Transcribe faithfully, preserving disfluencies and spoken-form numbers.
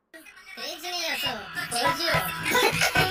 クレイジーネイヤーそうごじゅう